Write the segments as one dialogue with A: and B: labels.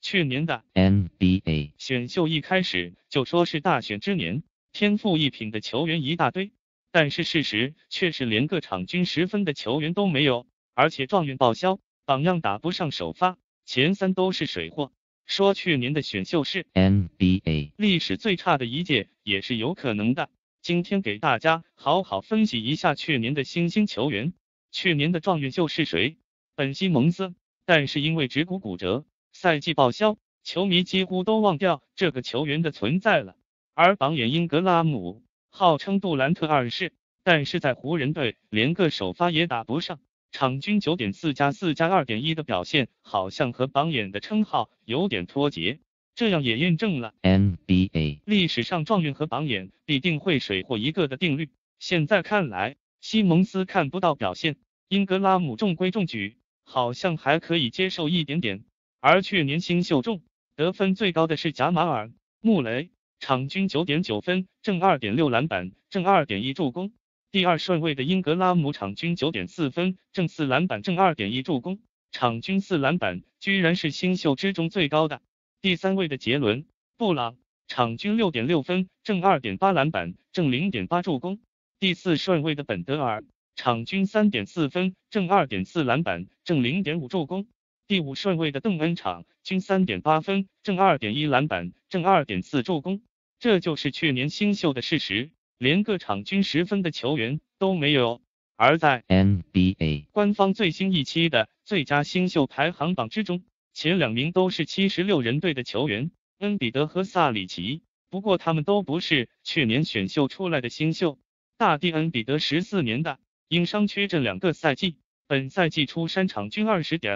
A: 去年的
B: NBA
A: 选秀一开始就说是大选之年，天赋异禀的球员一大堆，但是事实却是连个场均10分的球员都没有，而且状元报销，榜样打不上首发，前3都是水货。说去年的选秀是
B: NBA
A: 历史最差的一届也是有可能的。今天给大家好好分析一下去年的新星球员。去年的状元秀是谁？本西蒙斯，但是因为指骨骨折，赛季报销，球迷几乎都忘掉这个球员的存在了。而榜眼英格拉姆，号称杜兰特2世，但是在湖人队连个首发也打不上，场均 9.4+4+2.1 的表现好像和榜眼的称号有点脱节，这样也验证了
B: NBA
A: 历史上状元和榜眼必定会水货一个的定律。现在看来，西蒙斯看不到表现，英格拉姆中规中矩，好像还可以接受一点点。而去年新秀中得分最高的是贾马尔·穆雷，场均 9.9 分，正 2.6 篮板，正 2.1 助攻。第2顺位的英格拉姆场均 9.4 分，正4篮板，正 2.1 助攻，场均4篮板，居然是新秀之中最高的。第3位的杰伦·布朗，场均 6.6 分，正 2.8 篮板，正 0.8 助攻。第4顺位的本德尔，场均 3.4 分，正 2.4 篮板，正 0.5 助攻。第5顺位的邓恩场均 3.8 分，正 2.1 篮板，正 2.4 助攻。这就是去年新秀的事实，连个场均10分的球员都没有。而在
B: NBA
A: 官方最新一期的最佳新秀排行榜之中，前2名都是76人队的球员，恩比德和萨里奇，不过他们都不是去年选秀出来的新秀。大帝恩比德14年的，因伤缺阵2个赛季，本赛季出山场均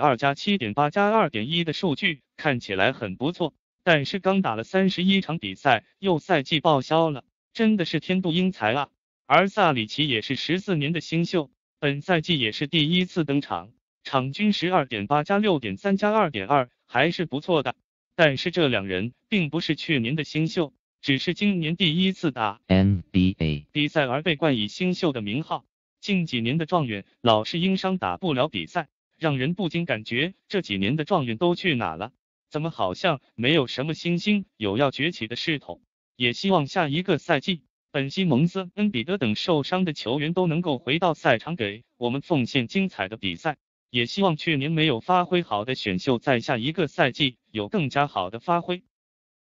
A: 20.2+7.8+2.1 的数据看起来很不错，但是刚打了31场比赛又赛季报销了，真的是天妒英才啊。而萨里奇也是14年的新秀，本赛季也是第一次登场，场均 12.8+6.3+2.2 还是不错的。但是这2人并不是去年的新秀，只是今年第一次打
B: NBA
A: 比赛而被冠以新秀的名号。近几年的状元老是因伤打不了比赛，让人不禁感觉这几年的状元都去哪了？怎么好像没有什么新星有要崛起的势头？也希望下一个赛季，本西蒙斯、恩比德等受伤的球员都能够回到赛场给我们奉献精彩的比赛。也希望去年没有发挥好的选秀在下一个赛季有更加好的发挥。